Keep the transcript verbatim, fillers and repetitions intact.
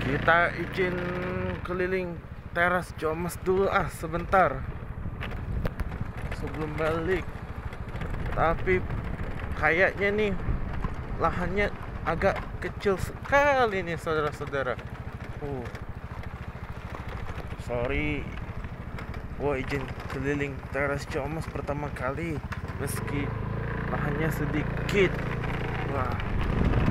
Kita izin keliling teras Comas dulu ah sebentar sebelum balik. Tapi kayaknya nih lahannya agak kecil sekali nih saudara-saudara. Uh, sorry, gua izin keliling teras Comas pertama kali meski lahannya sedikit. Wah,